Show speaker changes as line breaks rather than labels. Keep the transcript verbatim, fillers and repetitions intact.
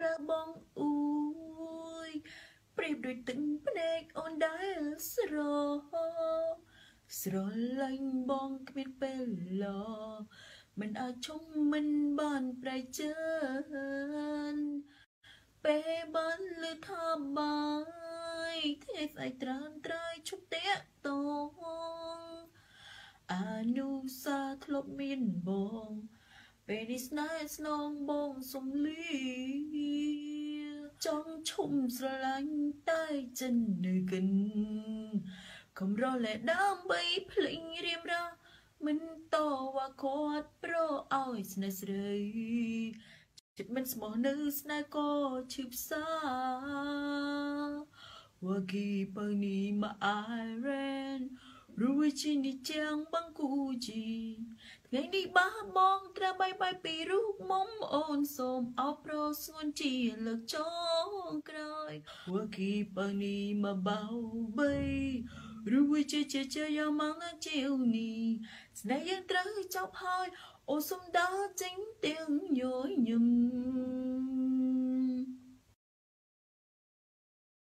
ប្រើបងអួយប្រៀបដូចទឹកភ្នែកអូនដែលស្រស្រឡាញ់បងគ្មានពេលឡមិនអាចឈុំមិនបានប្រែជើនពេលបានលឺថាបាយថ្ងៃស្អែកត្រានត្រៃឈប់តាក់តងអនុសាធ្លាប់មានបងពេលនេះស្នេហ៍ស្នងបងសំលីចង់ឈុំស្រឡាញ់តែចិននៅកិនខំរលែដើម្បីភ្លេងរៀមរ៉ាមិនតវ៉ាគាត់ប្រឲ្យស្នេហ៍ស្រីចិត្តមិនស្មោះនៅស្នេហ៍ក៏ឈឺផ្សាវ៉ាគីបើនេះមកអៃរ៉ែនรู้ชินิจังบังกูจีថ្ងៃនេះបាបងត្រូវបាយបាយពីរូបមុំអូនសូមអោប្រស្ងួនជាលើកចុងក្រោយវ៉ាគីបើនេះមកបៅបីรู้ជាជាជាយ៉ាងមកជាវនេះស្នេហ៍យើងត្រូវចប់ហើយអូសុំដើរចេញទាំងញយញឹម